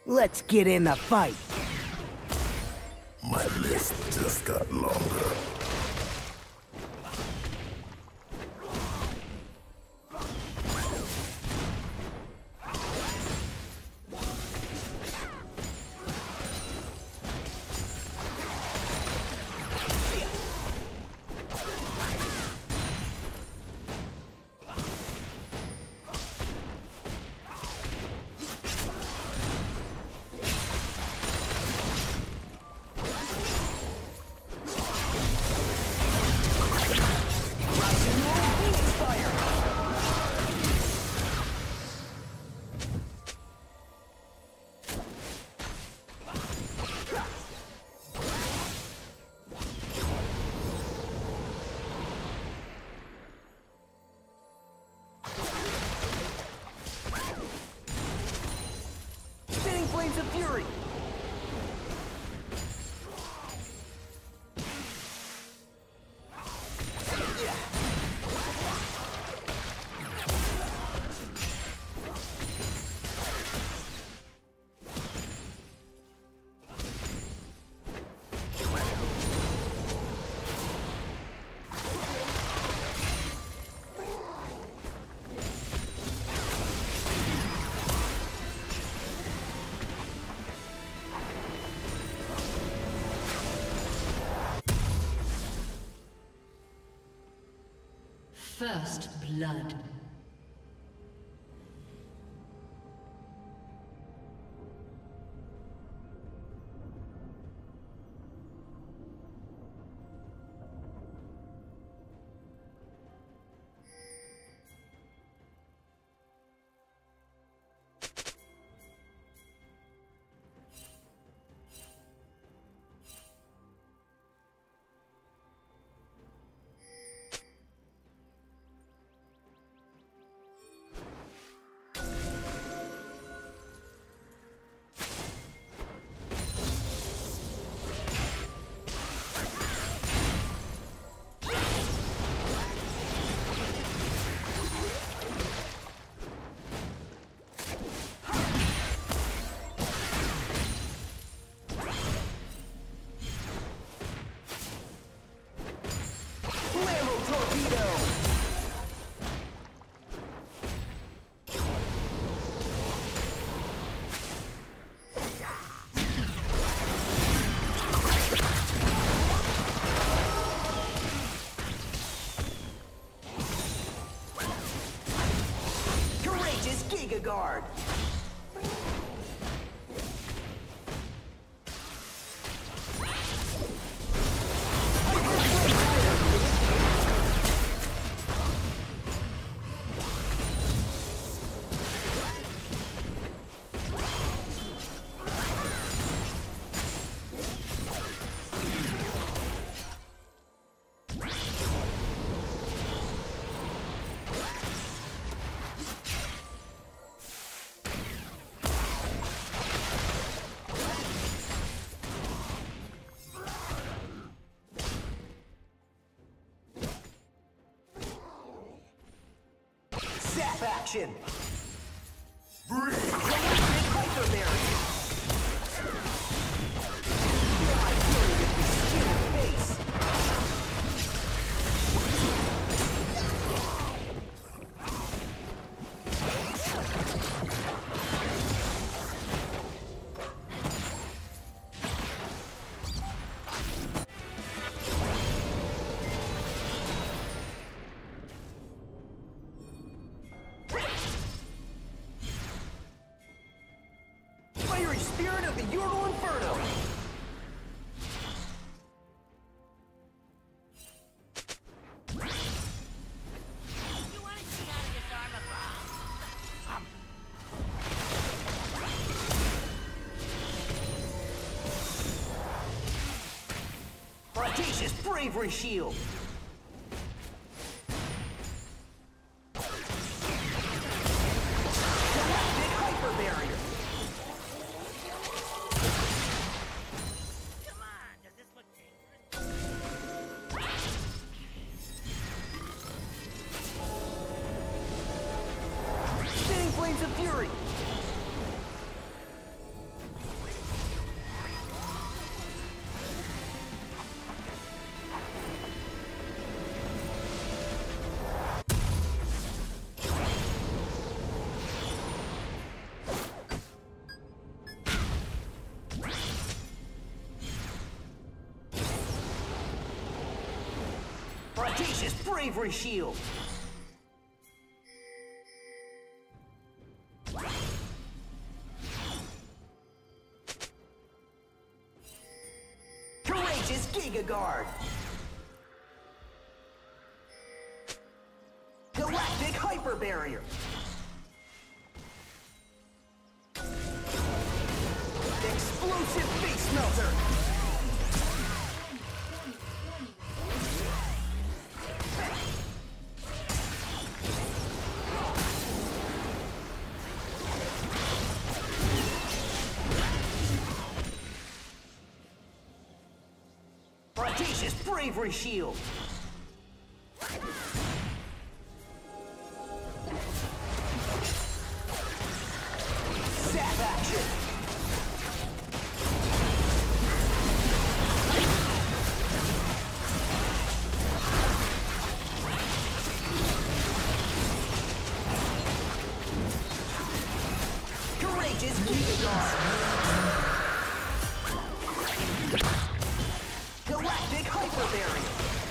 Let's get in the fight. My list just got longer. Flames of Fury! First blood. Giga Guard! Zap action! Hyper Barrier! Spirit of the Ural Inferno! You want to see how to disarm a bomb? Audacious Bravery Shield! Galactic Hyper Barrier! Flames of Fury! Audacious Bravery Shield. Courageous Giga Guard. Galactic Hyper Barrier. Explosive Face Melter. Audacious Bravery Shield. Zap action. Courageous Giga Guard. Galactic Hyper Barrier.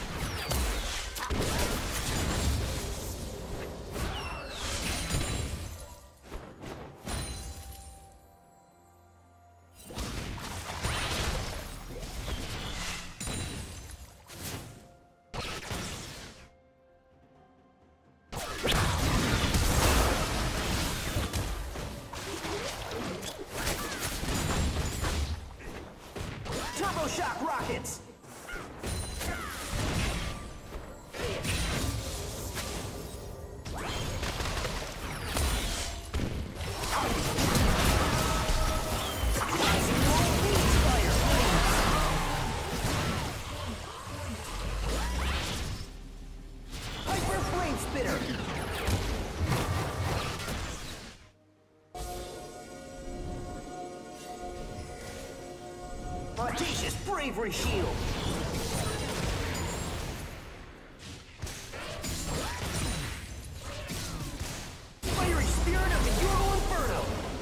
Turbo Shock Rockets. Hyper Flame Spitter. Audacious Bravery Shield. Fiery Spirit of the Yordle Inferno.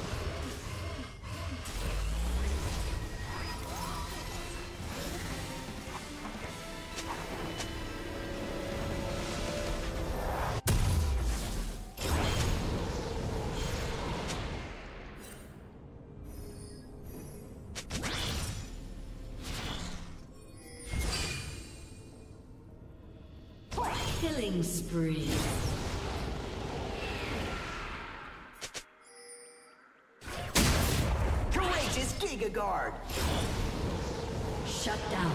Killing spree. Courageous Giga Guard. Shut down.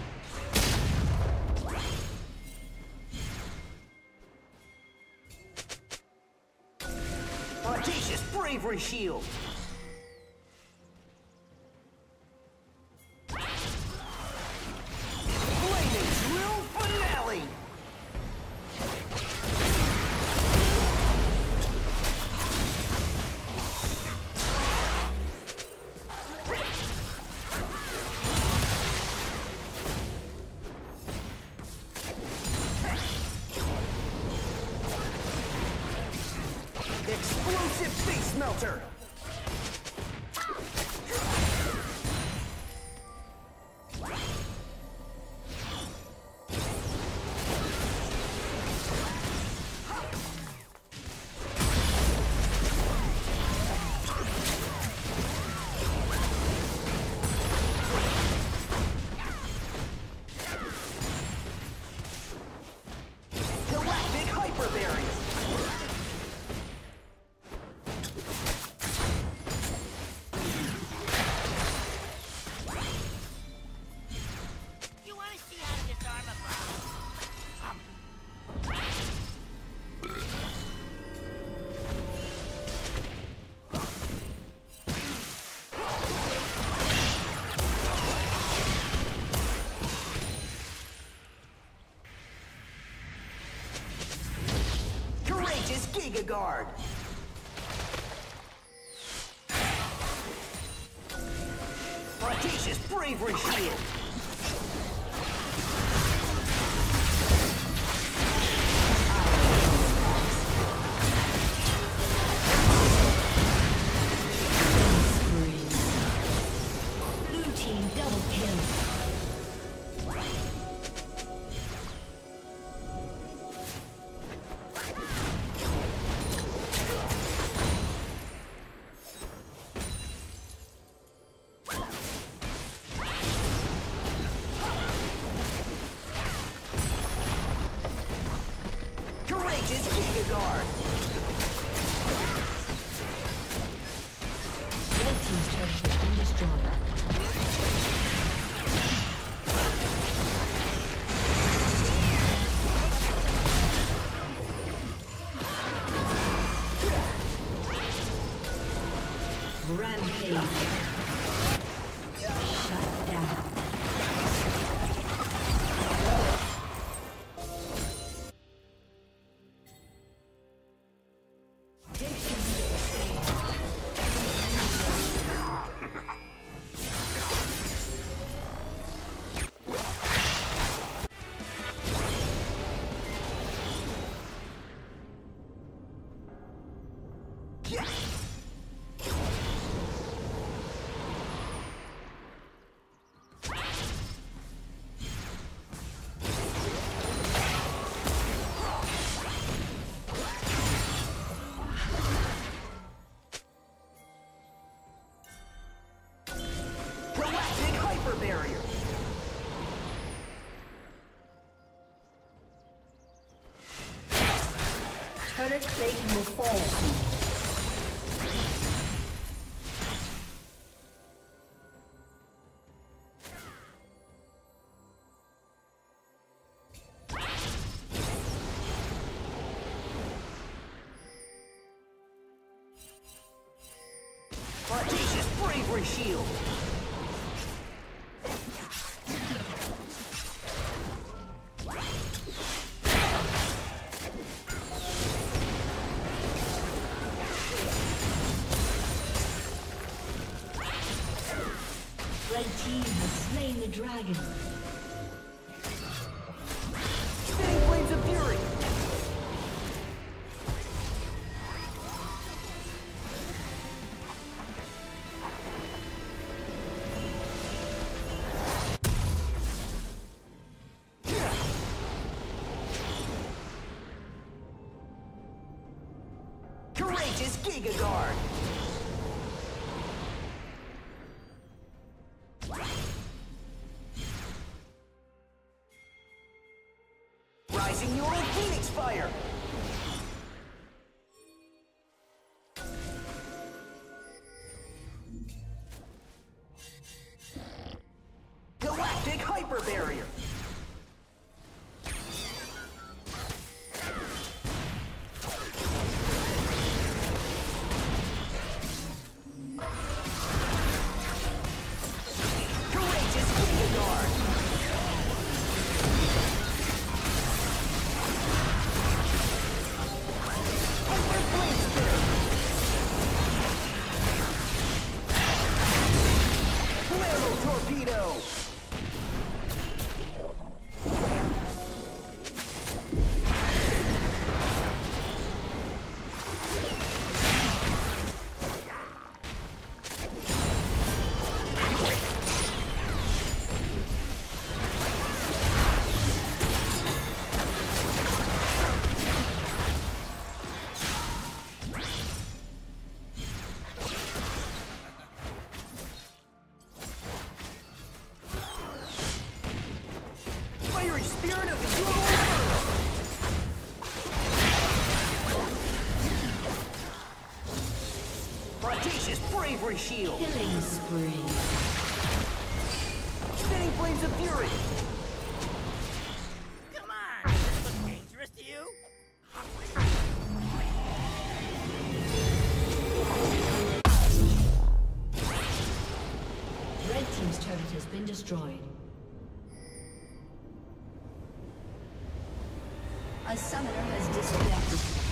Audacious Bravery Shield. Flaming Drill Finale. Explosive Face Melter. Galactic Hyper Barrier. You want to see how to disarm a bomb? Courageous Giga Guard. Audacious Bravery Shield. Blue team double kill. Shut down. Barrier. Turret plate will fall soon. Audacious Bravery Shield. Red team has slain the dragon. Spinning Flames of Fury. Courageous Giga Guard. Rising Neural Phoenix Fire! Galactic Hyper Barrier! Courageous Giga Guard! Torpedo! Fiery Spirit of the Audacious Bravery Shield! Killing spree. Spinning Flames of Fury! Come on! Does this look dangerous to you? Red team's turret has been destroyed. A summoner has disconnected.